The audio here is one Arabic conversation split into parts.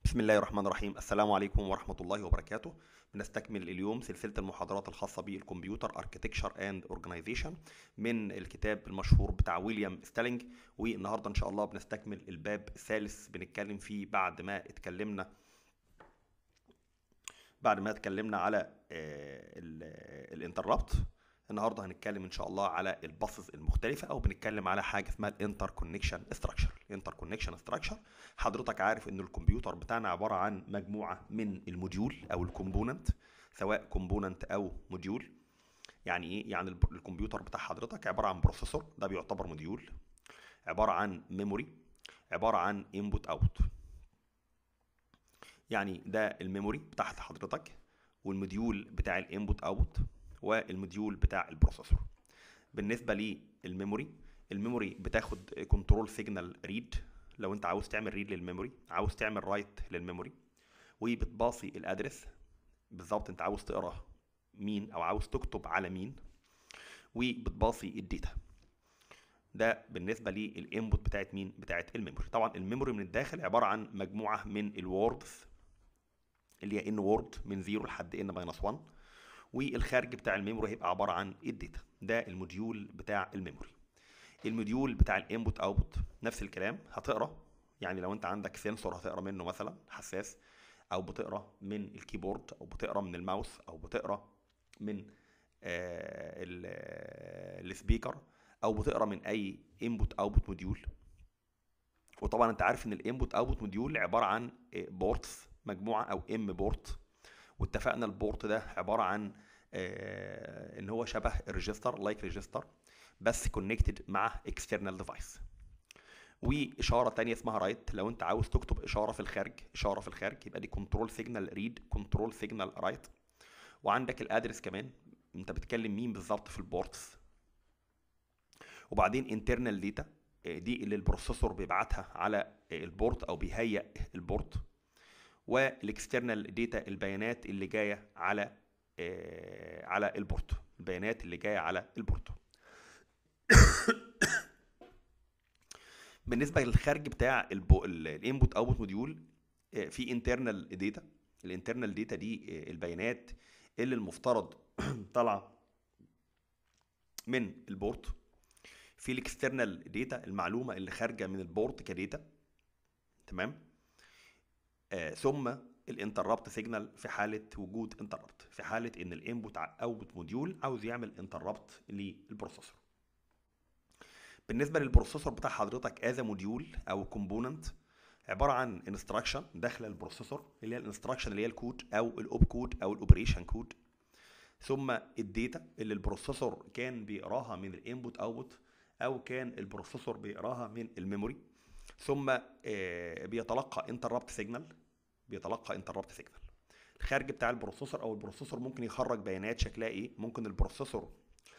بسم الله الرحمن الرحيم. السلام عليكم ورحمة الله وبركاته. بنستكمل اليوم سلسلة المحاضرات الخاصة بالكمبيوتر Architecture and Organization من الكتاب المشهور بتاع ويليام ستالينج، والنهاردة إن شاء الله بنستكمل الباب الثالث بنتكلم فيه بعد ما اتكلمنا على الانتربت. النهارده هنتكلم ان شاء الله على الباصز المختلفه، او بنتكلم على حاجه اسمها الانتر كونكشن ستراكشر. الانتر كونكشن ستراكشر، حضرتك عارف ان الكمبيوتر بتاعنا عباره عن مجموعه من الموديول او الكومبوننت، سواء كومبوننت او موديول. يعني ايه؟ يعني الكمبيوتر بتاع حضرتك عباره عن بروسيسور، ده بيعتبر موديول، عباره عن ميموري، عباره عن انبوت اوت. يعني ده الميموري بتاعت حضرتك، والموديول بتاع الانبوت اوت، والموديول بتاع البروسيسور. بالنسبه للميموري بتاخد كنترول سيجنال ريد، لو انت عاوز تعمل ريد للميموري، عاوز تعمل رايت للميموري، وبتباصي الادرس بالظبط، انت عاوز تقرا مين او عاوز تكتب على مين، وبتباصي الداتا. ده بالنسبه للانبوت بتاعت مين؟ بتاعت الميموري. طبعا الميموري من الداخل عباره عن مجموعه من الوردز، اللي هي ان وورد من 0 لحد ان ماينس 1، والخارج بتاع الميموري هيبقى عباره عن الداتا. ده الموديول بتاع الميموري. الموديول بتاع الانبوت اوتبوت نفس الكلام، هتقرا. يعني لو انت عندك سنسور هتقرا منه مثلا حساس، او بتقرا من الكيبورد، او بتقرا من الماوس، او بتقرا من السبيكر، او بتقرا من اي انبوت اوتبوت موديول. وطبعا انت عارف ان الانبوت اوتبوت موديول عباره عن بورتس، مجموعه او ام بورت. واتفقنا البورت ده عباره عن ان هو شبه الريجستر، لايك ريجستر، بس كونكتد مع اكسترنال ديفايس. واشاره ثانيه اسمها رايت، لو انت عاوز تكتب اشاره في الخارج يبقى دي كنترول سيجنال ريد، كنترول سيجنال رايت. وعندك الادرس كمان، انت بتكلم مين بالظبط في البورتس. وبعدين انترنال داتا، دي اللي البروسيسور بيبعتها على البورت او بيهيئ البورت. والاكسترنال داتا، البيانات اللي جايه على البورت، البيانات اللي جايه على البورت. بالنسبه للخارج بتاع الانبوت اوتبوت موديول، في انترنال داتا. الانترنال داتا دي البيانات اللي المفترض طالعه من البورت. في الاكسترنال داتا، المعلومه اللي خارجه من البورت كداتا، تمام. ثم الانتربت سيجنال في حاله وجود انتربت، في حاله ان الانبوت اوتبوت موديول عاوز يعمل انتربت للبروسيسور. بالنسبه للبروسيسور بتاع حضرتك از موديول او كومبوننت، عباره عن انستراكشن داخل البروسيسور، اللي هي الانستراكشن اللي هي الكود او الاوب كود او الاوبريشن كود. ثم الداتا اللي البروسيسور كان بيقراها من الانبوت اوتبوت، او كان البروسيسور بيقراها من الميموري. ثم بيتلقى انتربت سيجنال، الخارج بتاع البروسيسور، او البروسيسور ممكن يخرج بيانات شكلها ايه. ممكن البروسيسور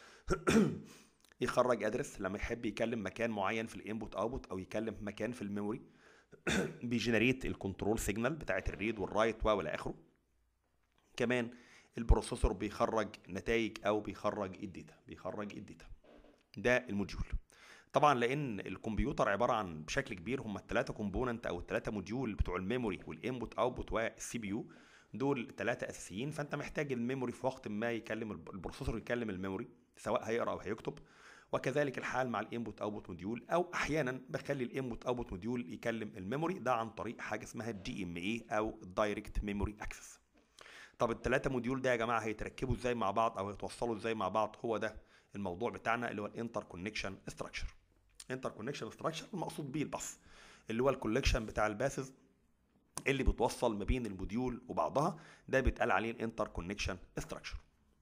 يخرج ادرس لما يحب يكلم مكان معين في الانبوت اوتبوت، او يكلم مكان في الميموري. بيجنريت الكنترول سيجنال بتاعت الريد والرايت والى اخره. كمان البروسيسور بيخرج نتائج، او بيخرج الداتا. ده الموديول. طبعا لان الكمبيوتر عباره عن بشكل كبير هم الثلاثه كومبوننت او الثلاثه موديول بتوع الميموري والانبوت اوتبوت والسي بي يو، دول ثلاثه اساسيين. فانت محتاج الميموري في وقت ما يكلم البروسيسور، يكلم الميموري سواء هيقرا او هيكتب. وكذلك الحال مع الانبوت اوتبوت موديول، او احيانا بخلي الانبوت اوتبوت موديول يكلم الميموري، ده عن طريق حاجه اسمها الدي ام اي او دايركت ميموري اكسس. طب الثلاثه موديول ده يا جماعه هيتركبوا ازاي مع بعض، او هيتوصلوا ازاي مع بعض؟ هو ده الموضوع بتاعنا، اللي هو الانتر كونكشن ستراكشر. انتر كونكشن ستراكشر المقصود بيه الباص، اللي هو الكولكشن بتاع الباسز اللي بتوصل ما بين الموديول وبعضها، ده بيتقال عليه الانتر كونكشن ستراكشر.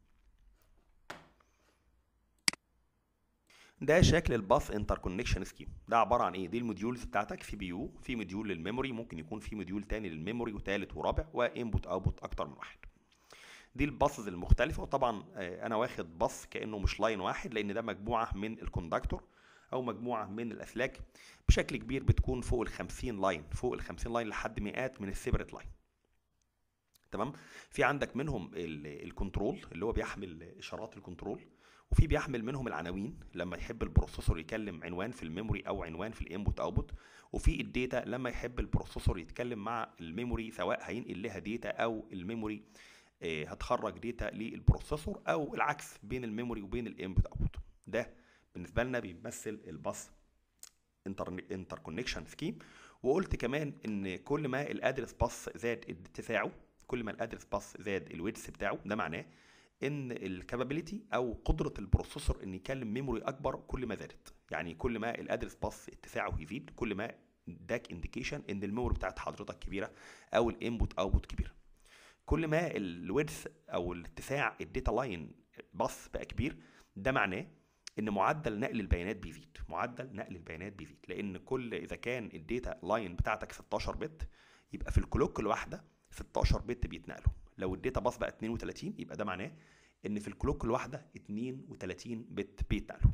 ده شكل الباص انتر كونكشن سكيم. ده عباره عن ايه؟ دي الموديولز بتاعتك، في بي يو، في موديول للميموري، ممكن يكون في موديول تاني للميموري وثالث ورابع، وانبوت اوتبوت اكتر من واحد. دي الباصز المختلفه. وطبعا انا واخد باص كانه مش لاين واحد، لان ده مجموعه من الكوندكتور او مجموعه من الاسلاك بشكل كبير، بتكون فوق ال 50 لاين، لحد مئات من السيبريت لاين، تمام. في عندك منهم الكنترول اللي هو بيحمل اشارات الكنترول، وفي بيحمل منهم العناوين لما يحب البروسيسور يكلم عنوان في الميموري او عنوان في الانبوت اوتبوت، وفي الداتا لما يحب البروسيسور يتكلم مع الميموري سواء هينقل لها داتا او الميموري هتخرج داتا للبروسيسور، او العكس بين الميموري وبين الانبوت اوتبوت. ده بالنسبه لنا بيمثل الباس انتركونكشن سكيم. وقلت كمان ان كل ما الادرس باس زاد اتساعه، كل ما الادرس باس زاد الويدث بتاعه، ده معناه ان الكابابيلتي او قدره البروسيسور ان يكلم ميموري اكبر كل ما زادت. يعني كل ما الادرس باس اتساعه يزيد كل ما اداك انديكيشن ان الميموري بتاعت حضرتك كبيره او الانبوت اوتبوت كبيره. كل ما الويدث او الاتساع الداتا لاين باس بقى كبير، ده معناه ان معدل نقل البيانات بيزيد. معدل نقل البيانات بيزيد لان اذا كان الداتا لاين بتاعتك 16 بت، يبقى في الكلوك الواحده 16 بت بيتنقلوا. لو الداتا باص بقى 32 يبقى ده معناه ان في الكلوك الواحده 32 بت بيتنقلوا.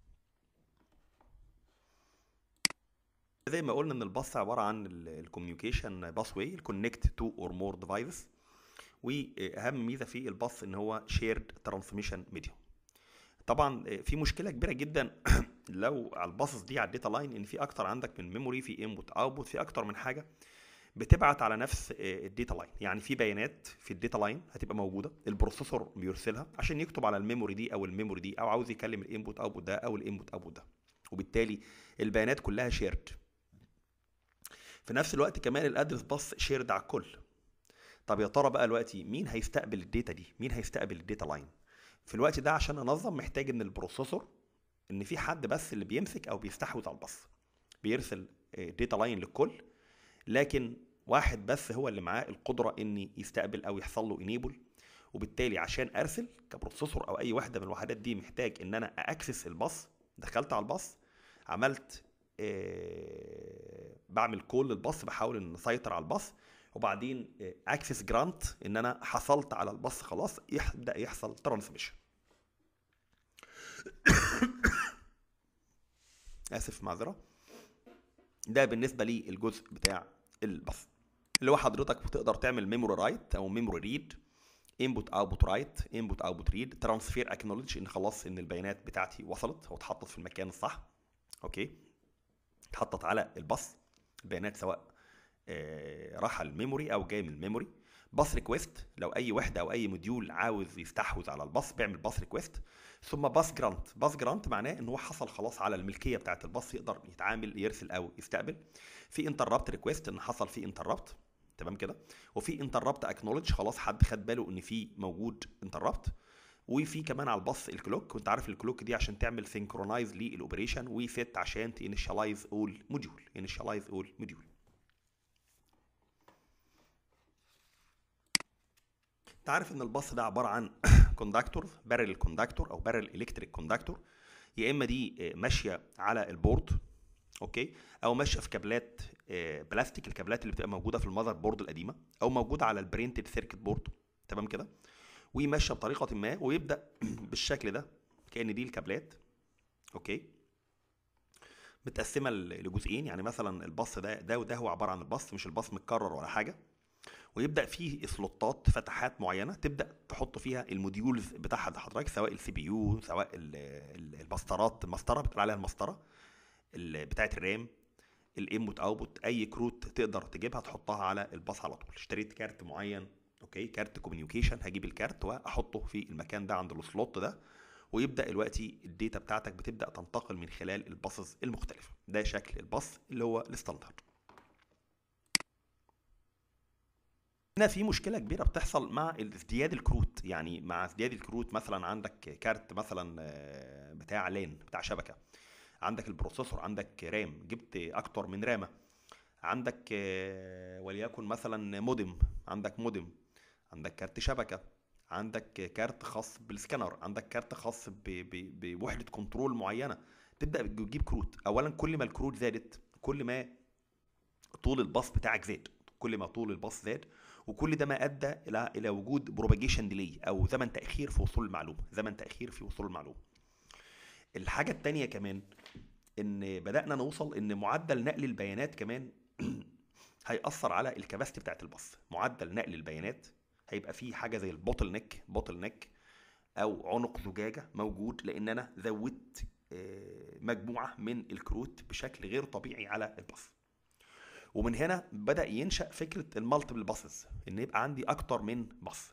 زي ما قلنا ان الباص عباره عن الكوميونيكيشن باس واي، الكونكت تو اور مور ديفايسز. واهم ميزه في الباص ان هو شيرد ترانسميشن ميديوم. طبعا في مشكله كبيره جدا لو على الباصص دي على الداتا لاين، ان في اكتر عندك من ميموري، في انبوت اوتبوت، في اكتر من حاجه بتبعت على نفس الداتا لاين. يعني في بيانات في الداتا لاين هتبقى موجوده، البروسيسور بيرسلها عشان يكتب على الميموري دي او الميموري دي، او عاوز يكلم الانبوت اوتبوت ده او الانبوت اوتبوت ده، وبالتالي البيانات كلها شيرد. في نفس الوقت كمان الادرس باص شيرد على الكل. طب يا ترى بقى دلوقتي مين هيستقبل الداتا دي؟ مين هيستقبل الداتا لاين؟ في الوقت ده عشان انظم محتاج ان البروسيسور ان في حد بس اللي بيمسك او بيستحوذ على الباص، بيرسل داتا لاين للكل، لكن واحد بس هو اللي معاه القدره ان يستقبل او يحصل له انيبل. وبالتالي عشان ارسل كبروسيسور او اي واحده من الوحدات دي محتاج ان انا اكسس الباص. دخلت على الباص، عملت بعمل كول للباص، بحاول ان اسيطر على الباص، وبعدين اكسس جرانت ان انا حصلت على الباص خلاص، يبدا يحصل ترانسميشن. اسف معذره. ده بالنسبه لي الجزء بتاع الباص، اللي هو حضرتك بتقدر تعمل ميموري رايت او ميموري ريد، انبوت اوتبوت رايت، انبوت اوتبوت ريد، ترانسفير اكنولج ان خلاص ان البيانات بتاعتي وصلت او اتحطت في المكان الصح. اوكي، اتحطت على الباص البيانات، سواء راح الميموري او جاي من الميموري. باص ريكويست، لو اي وحده او اي موديول عاوز يستحوذ على الباص بيعمل باص ريكويست. ثم باص جرانت. باص جرانت معناه ان هو حصل خلاص على الملكيه بتاعه الباص، يقدر يتعامل يرسل او يستقبل. في انتربت ريكويست، ان حصل في انتربت، تمام كده. وفي انتربت اكنولج، خلاص حد خد باله ان في موجود انتربت. وفي كمان على الباص الكلوك، وانت عارف الكلوك دي عشان تعمل سينكرونايز للاوبريشن، وسيت عشان تانيشالايز اول موديول، انيشالايز اول موديول. انت عارف ان الباص ده عباره عن كوندكتور، بارل كوندكتور او بارل الكتريك كوندكتور، يا اما دي ماشيه على البورد، اوكي، او ماشيه في كابلات بلاستيك، الكابلات اللي بتبقى موجوده في المذر بورد القديمه، او موجوده على البرينتد سيركت بورد، تمام كده. وماشيه بطريقه ما، ويبدا بالشكل ده كأن دي الكابلات، اوكي، متقسمه لجزئين. يعني مثلا الباص ده وده هو عباره عن الباص، مش الباص متكرر ولا حاجه. ويبدا فيه سلوتات، فتحات معينه تبدا تحط فيها الموديولز بتاع حضرتك، سواء السي بي يو، سواء المسطرات، المسطره بتقول عليها المسطره بتاعه الرام، الانبوت اوتبوت، اي كروت تقدر تجيبها تحطها على الباص على طول. اشتريت كارت معين، اوكي، كارت كوميونيكيشن، هجيب الكارت واحطه في المكان ده عند السلوت ده، ويبدا دلوقتي الداتا بتاعتك بتبدا تنتقل من خلال الباصز المختلفه. ده شكل الباص اللي هو الستاندرد. هنا في مشكله كبيره بتحصل مع ازدياد الكروت. يعني مع ازدياد الكروت، مثلا عندك كارت مثلا بتاع لان بتاع شبكه، عندك البروسيسور، عندك رام، جبت اكتر من رامه، عندك وليكن مثلا مودم، عندك مودم، عندك كارت شبكه، عندك كارت خاص بالسكانر، عندك كارت خاص بوحده كنترول معينه. تبدا تجيب كروت. اولا كل ما الكروت زادت كل ما طول الباص بتاعك زاد، كل ما طول الباص زاد، وكل ده ما ادى الى وجود بروباجيشن ديلي او زمن تاخير في وصول المعلومه، زمن تاخير في وصول المعلومه. الحاجه الثانيه كمان ان بدانا نوصل ان معدل نقل البيانات كمان هيأثر على الكباستي بتاعت الباص. معدل نقل البيانات هيبقى فيه حاجه زي البوتل نيك. او عنق زجاجه موجود، لان انا زودت مجموعه من الكروت بشكل غير طبيعي على الباص. ومن هنا بدأ ينشأ فكرة المالتيبل باسز، ان يبقى عندي اكتر من باص،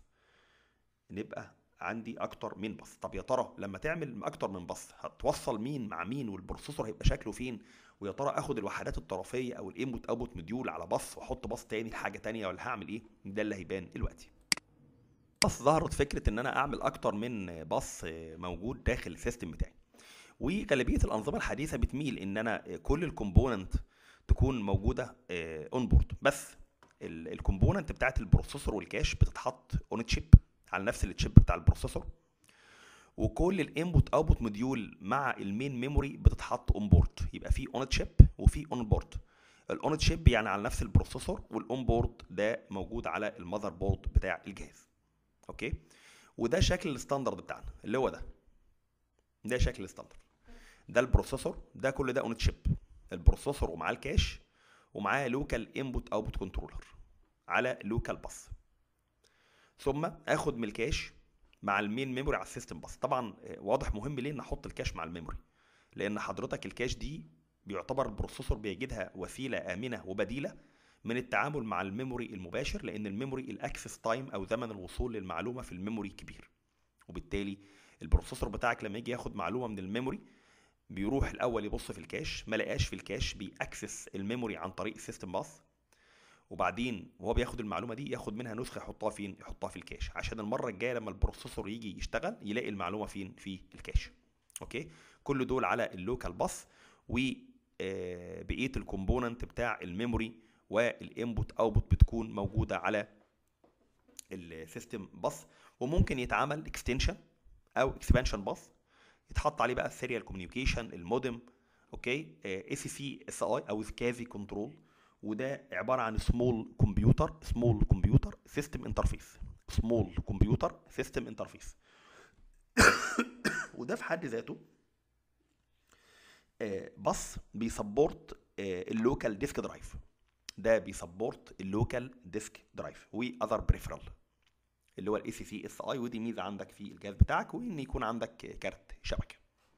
طب يا ترى لما تعمل اكتر من باص هتوصل مين مع مين، والبروسيسور هيبقى شكله فين، ويا ترى اخد الوحدات الطرفيه او الانبوت اوتبوت مديول على باص واحط باص تاني لحاجه تانيه، ولا هعمل ايه؟ ده اللي هيبان دلوقتي. بس ظهرت فكره ان انا اعمل اكتر من باص موجود داخل السيستم بتاعي، وغالبيه الانظمه الحديثه بتميل ان انا كل الكومبوننت تكون موجوده اون بورد، بس الكومبوننت بتاعت البروسيسور والكاش بتتحط اون تشيب على نفس التشيب بتاع البروسيسور، وكل الانبوت اوتبوت موديول مع المين ميموري بتتحط اون بورد، يبقى في اون تشيب وفي اون بورد. الاون تشيب يعني على نفس البروسيسور، والاون بورد ده موجود على المذر بورد بتاع الجهاز. اوكي، وده شكل الستاندرد بتاعنا اللي هو ده شكل الستاندرد. ده البروسيسور، ده كل ده اون تشيب، البروسيسور ومعاه الكاش ومعاه لوكال انبوت اوتبوت كنترولر على لوكال باص، ثم اخد من الكاش مع المين ميموري على السيستم باص. طبعا واضح مهم ليه ان احط الكاش مع الميموري، لان حضرتك الكاش دي بيعتبر البروسيسور بيجدها وسيله امنه وبديله من التعامل مع الميموري المباشر، لان الميموري الاكسس تايم او زمن الوصول للمعلومه في الميموري كبير، وبالتالي البروسيسور بتاعك لما يجي ياخد معلومه من الميموري بيروح الاول يبص في الكاش، ما لقاش في الكاش بيأكسس الميموري عن طريق السيستم باص، وبعدين وهو بياخد المعلومه دي ياخد منها نسخه يحطها فين؟ يحطها في الكاش، عشان المره الجايه لما البروسيسور يجي يشتغل يلاقي المعلومه فين؟ في الكاش. اوكي، كل دول على اللوكال باص، وبقيه الكومبوننت بتاع الميموري والانبوت اوتبوت بتكون موجوده على السيستم باص، وممكن يتعمل اكستنشن او اكسبانشن باص يتحط عليه بقى السيريال كوميونيكيشن، المودم، اوكي، SCSI او سكازي كنترول، وده عباره عن سمول كمبيوتر سيستم انترفيس، وده في حد ذاته بس بيسبورت اللوكال ديسك درايف، واذر بريفرال اللي هو SCSI، ودي ميزه عندك في الجهاز بتاعك، وان يكون عندك كارت شبكه.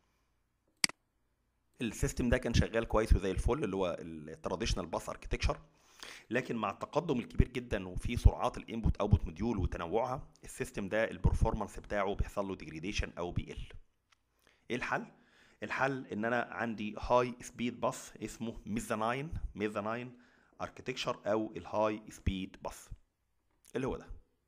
السيستم ده كان شغال كويس وزي الفل، اللي هو التراديشنال باس اركتكشر، لكن مع التقدم الكبير جدا وفي سرعات الانبوت اوتبوت موديول وتنوعها، السيستم ده البرفورمانس بتاعه بيحصل له ديجريديشن او بيقل. ايه الحل؟ الحل ان انا عندي هاي سبيد باس اسمه ميزاناين اركتكشر او الهاي سبيد باس، اللي هو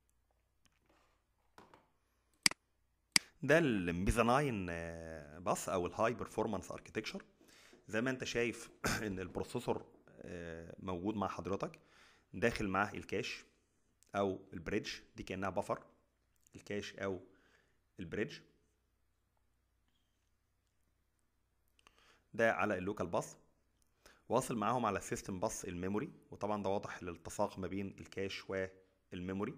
ده الميزاناين باس او الهاي برفورمانس اركتكشر. زي ما انت شايف ان البروسيسور موجود مع حضرتك، داخل معاه الكاش او البريدج، دي كانها بفر، الكاش او البريدج ده على اللوكال باص، واصل معاهم على السيستم باص الميموري، وطبعا ده واضح الالتصاق ما بين الكاش والميموري.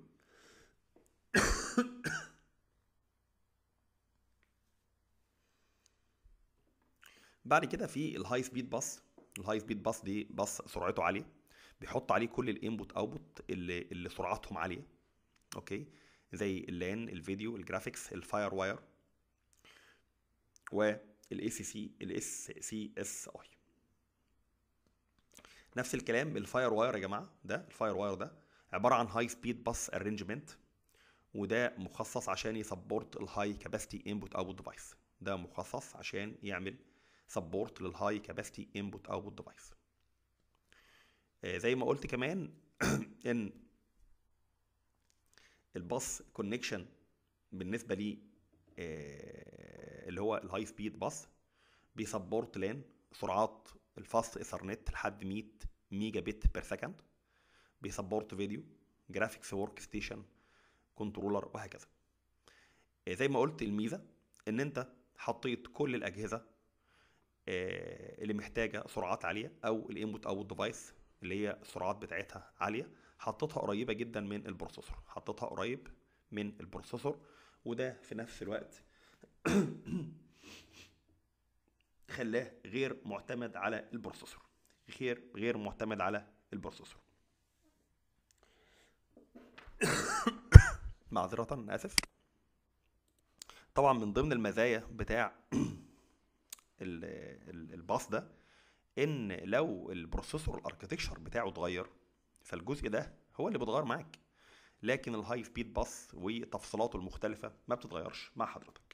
بعد كده في الهاي سبيد باص دي باص سرعته عاليه، بيحط عليه كل الانبوت اوتبوت اللي سرعتهم عاليه، اوكي، زي اللان، الفيديو، الجرافيكس، الفاير واير، والاس سي اس اي. نفس الكلام الفاير واير يا جماعه، ده الفاير واير ده عباره عن هاي سبيد باص ارينجمنت، وده مخصص عشان يسبورت الهاي كاباسيتي انبوت اوتبوت ديفايس، ده مخصص عشان يعمل سبورت للهاي كاباسيتي انبوت اوتبوت ديفايس. زي ما قلت كمان ان الباص كونكشن بالنسبه لي اللي هو الهاي سبيد باص بيسبورت لان سرعات الفاست ايثرنت لحد 100 ميجا بت بير سكند، بيسبورت فيديو، جرافيكس، ورك ستيشن، كنترولر، وهكذا. زي ما قلت الميزه ان انت حطيت كل الاجهزه اللي محتاجه سرعات عاليه او الانبوت اوت ديفايس اللي هي السرعات بتاعتها عاليه، حطيتها قريبه جدا من البروسيسور، وده في نفس الوقت خلاه غير معتمد على البروسيسور، معذرة، اسف. طبعا من ضمن المزايا بتاع الباص ده ان لو البروسيسور الاركتكشر بتاعه اتغير فالجزء ده هو اللي بيتغير معاك، لكن الهاي سبيد باص وتفصيلاته المختلفه ما بتتغيرش مع حضرتك.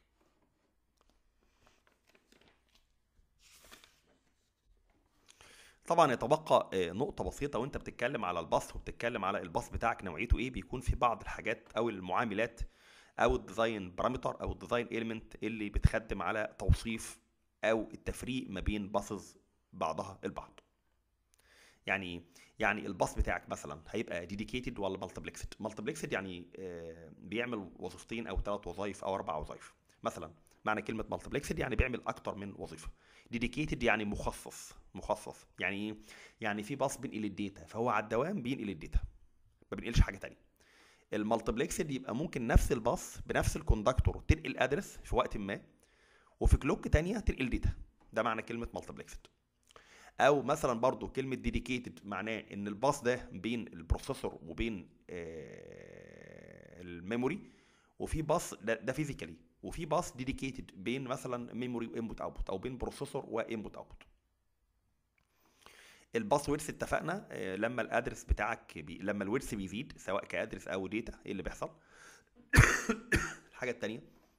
طبعا يتبقى نقطه بسيطه وانت بتتكلم على الباص وبتتكلم على الباص بتاعك نوعيته ايه. بيكون في بعض الحاجات او المعاملات او الديزاين بارامتر او الديزاين اليمنت اللي بتخدم على توصيف او التفريق ما بين باصز بعضها البعض. يعني ايه؟ يعني الباص بتاعك مثلا هيبقى ديديكيتد ولا مالتيبلكسد؟ مالتيبلكسد يعني بيعمل وظيفتين او 3 وظائف او 4 وظائف مثلا. معنى كلمه مالتيبلكسد يعني بيعمل اكتر من وظيفه. ديديكيتد يعني مخصص. يعني ايه؟ يعني في باص بينقل الداتا فهو على الدوام بينقل الداتا، ما بينقلش حاجه تانية. المالتيبلكسد يبقى ممكن نفس الباص بنفس الكوندكتور تنقل ادرس في وقت ما، وفي كلوك تانية تنقل داتا. ده معنى كلمه مالتيبلكسد. او مثلا برضو كلمه ديديكيتد معناه ان الباص ده بين البروسيسور وبين الميموري، وفي باص ده فيزيكالي، وفي باص ديديكيتد بين مثلا ميموري وانبوت اوتبوت او بين بروسيسور وانبوت اوتبوت. الباس ويدث اتفقنا لما الادرس بتاعك لما الويدث بيزيد سواء كادرس او داتا ايه اللي بيحصل. الحاجه الثانيه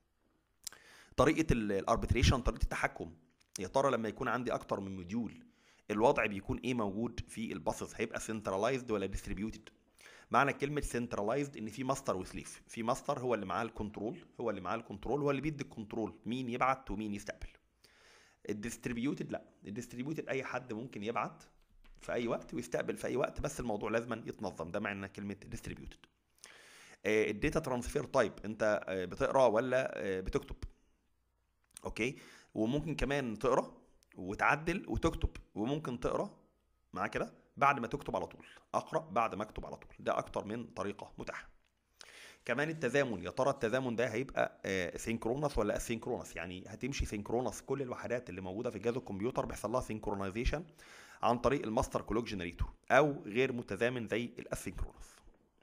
طريقه الاربيتريشن، طريقه التحكم. يا ترى لما يكون عندي اكتر من موديول الوضع بيكون ايه موجود في الباسز؟ هيبقى سنترلايزد ولا ديستريبيوتد؟ معنى كلمه سنترلايزد ان في ماستر وسليف. في ماستر هو اللي معاه الكنترول، هو اللي بيدي الكنترول مين يبعت ومين يستقبل. الديستريبيوتد لا، الديستريبيوتد اي حد ممكن يبعت في اي وقت ويستقبل في اي وقت، بس الموضوع لازم يتنظم. ده معنى كلمه ديستريبيوتد. الداتا ترانسفير تايب، انت بتقرا ولا بتكتب؟ اوكي. وممكن كمان تقرا وتعدل وتكتب، وممكن تقرا مع كده بعد ما تكتب على طول، اقرا بعد ما اكتب على طول. ده اكتر من طريقه متاحه. كمان التزامن، يا ترى التزامن ده هيبقى سينكرونس ولا اسينكرونس؟ يعني هتمشي سينكرونس، كل الوحدات اللي موجوده في جهاز الكمبيوتر بيحصل لها سينكرونايزيشن عن طريق الماستر كلوك جنريتور، او غير متزامن زي الاسينكرونس.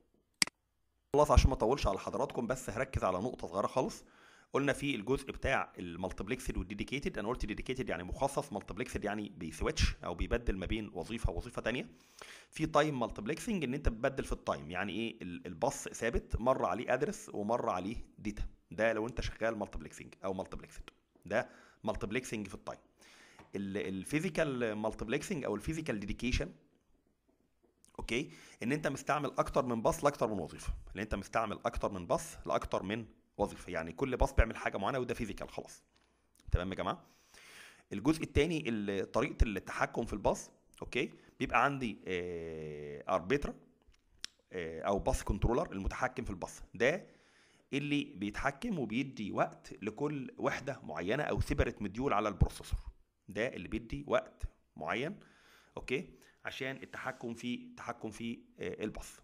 خلاص عشان ما اطولش على حضراتكم بس هركز على نقطه صغيره خالص. قلنا في الجزء بتاع المالتيبلكسد والديديكيتد، انا قلت ديديكيتد يعني مخصص، مالتيبلكسد يعني بيسويتش او بيبدل ما بين وظيفه ووظيفه ثانيه. في تايم مالتيبلكسنج ان انت بتبدل في التايم، يعني ايه؟ الباص ثابت مره عليه ادرس ومره عليه داتا. ده لو انت شغال مالتيبلكسنج او مالتيبلكسد، ده مالتيبلكسنج في التايم. الفيزيكال مالتيبلكسنج او الفيزيكال ديديكيشن اوكي، ان انت مستعمل اكتر من باص لاكتر من وظيفه، ان انت مستعمل اكتر من باص لاكتر من وظيفه، يعني كل باص بيعمل حاجه معينه وده فيزيكال خلاص. تمام يا جماعه. الجزء الثاني طريقه التحكم في الباص اوكي، بيبقى عندي اربيترا او باص كنترولر المتحكم في الباص ده، اللي بيتحكم وبيدي وقت لكل وحده معينه او سيبريت مديول على البروسيسور. ده اللي بيدي وقت معين اوكي عشان التحكم في الباص.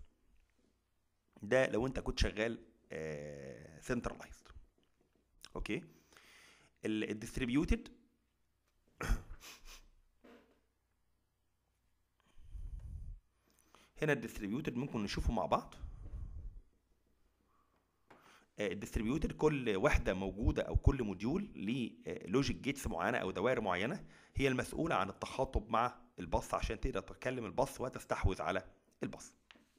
ده لو انت كنت شغال سنترلايزد اوكي. الديستريبيوتد هنا الديستريبيوتد ممكن نشوفه مع بعض. الديستريبيوتد كل وحده موجوده او كل موديول ليه لوجيك جيتس معينه او دوائر معينه هي المسؤوله عن التخاطب مع الباص عشان تقدر تتكلم الباص وتستحوذ على الباص.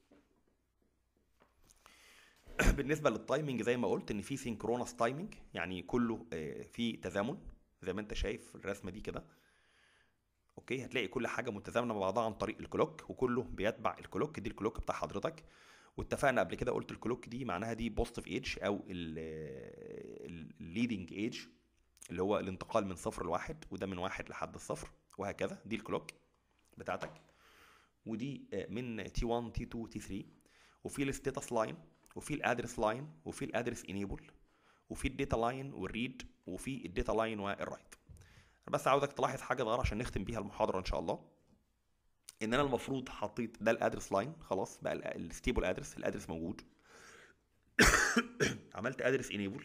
بالنسبه للتايمنج زي ما قلت ان في سينكرونس تايمنج، يعني كله في تزامن زي ما انت شايف الرسمه دي كده اوكي. هتلاقي كل حاجه متزامنه مع بعضها عن طريق الكلوك وكله بيتبع الكلوك. دي الكلوك بتاع حضرتك، واتفقنا قبل كده قلت الكلوك دي معناها دي بوزيتيف ايدج او الليدنج ايدج اللي هو الانتقال من صفر لواحد، وده من واحد لحد الصفر وهكذا. دي الكلوك بتاعتك، ودي من تي 1 تي 2 تي 3. وفي الستاتس لاين وفي الادرس لاين وفي الادرس انيبل وفي الداتا لاين والريد وفي الداتا لاين والرايت. بس عاوزك تلاحظ حاجه صغيره عشان نختم بيها المحاضره ان شاء الله، ان انا المفروض حطيت ده الادرس لاين خلاص بقى الستيبل ادرس، الادرس موجود. عملت ادرس انيبل،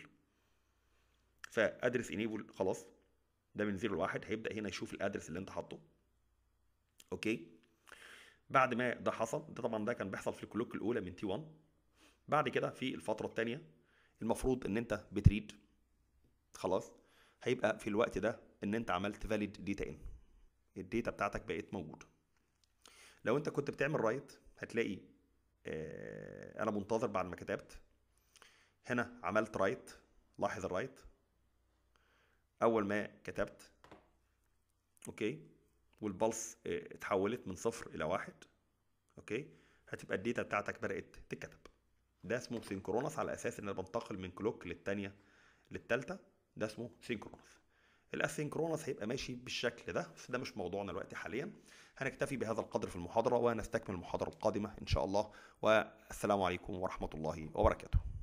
فادرس انيبل خلاص ده من 0 ل 1 هيبدا هنا يشوف الادرس اللي انت حاطه اوكي. بعد ما ده حصل، ده طبعا ده كان بيحصل في الكلوك الاولى من تي 1. بعد كده في الفتره الثانيه المفروض ان انت بتريد خلاص هيبقى في الوقت ده ان انت عملت فاليد داتا ان، الداتا بتاعتك بقت موجوده. لو انت كنت بتعمل رايت هتلاقي انا منتظر بعد ما كتبت هنا عملت رايت. لاحظ الرايت اول ما كتبت اوكي والبلس اتحولت من 0 إلى 1 اوكي، هتبقى الداتا بتاعتك بدات تتكتب. ده اسمه سينكرونس، على اساس ان انا بنتقل من كلوك للثانيه للثالثه، ده اسمه سينكرونس. الاسينكرونس هيبقى ماشي بالشكل ده، بس ده مش موضوعنا دلوقتي حاليا. هنكتفي بهذا القدر في المحاضره ونستكمل المحاضره القادمه ان شاء الله، والسلام عليكم ورحمه الله وبركاته.